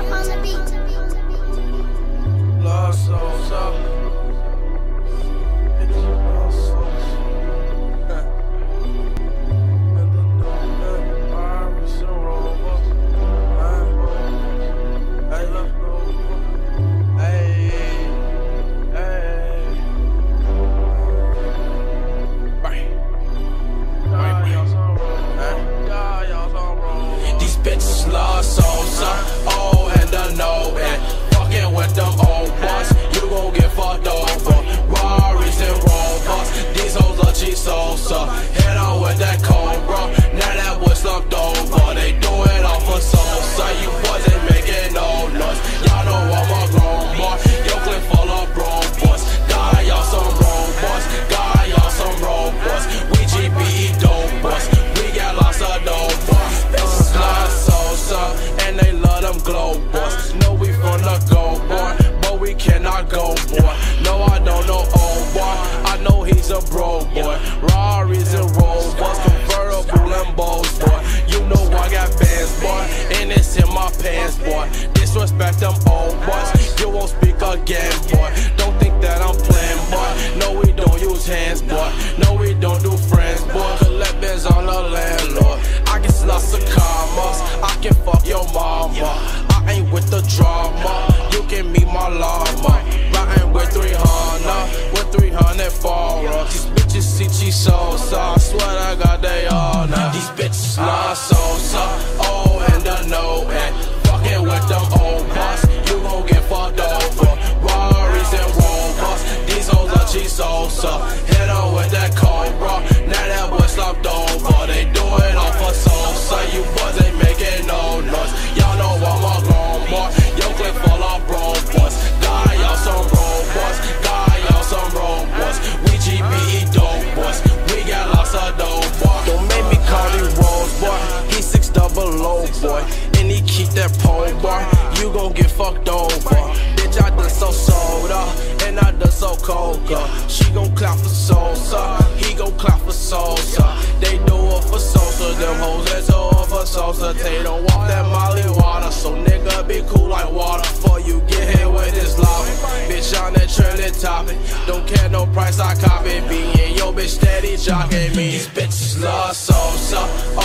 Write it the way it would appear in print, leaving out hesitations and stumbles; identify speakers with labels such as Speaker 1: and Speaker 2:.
Speaker 1: Lost souls up.
Speaker 2: Head on with that cold, bro. Now that boy slumped over. They do it all for soul. So you boys ain't making no noise. Y'all know I'm a grown boy. Your clip full of broke boys. God, y'all some road boys. God, y'all some road boys. We GBE dope boys. We got lots of dope boys. It's not so, and they love them glow boys. Know we from the go, boy, but we cannot go, boy. No, I don't know old boy. I know he's a bro, boy. Rarries and rolls, boys, convertible Lambos, boy. You know I got bands, boy, and it's in my pants, boy. Disrespect them old boys, you won't speak again, boy. Don't think that I'm playing, boy. No, we don't use hands, boy. No, we don't do friends, boy. Collect bins on the landlord. I get lots of commas. I can fuck your mama. I ain't with the drama. You can meet my llama. Riding with 300, with 300 followers. These bitches see cheese sauce. I swear to God they all know. These bitches love salsa, oh and the no and fucking with them old boss. You gon' get fucked over. Rarries and Rovers. These hoes are cheese salsa. Hit on with that cold, bro. Now that boy slumped over. They do it all for salsa. You boys ain't making no noise. Y'all know I'm a grown boy. Your clip full of broke boys. God, y'all some road boys. God, y'all some road boys. We GBE dope boys. We got lots of dope boys. Don't make me call him Rose boy. He 6 double low boy. And he keep that pole bar. You gon' get fucked over. Bitch, I done so soda. And I done so coca. She gon' clap for Sosa. He gon' clap for Sosa. They do it for Sosa. Them hoes that do it for Sosa. They don't want that Molly water. So nigga be cool like water. Before you get hit with this lava. Bitch on that trailing topic. Don't care no price, I copy. Being yo bitch steady jocking me. These bitches love Sosa.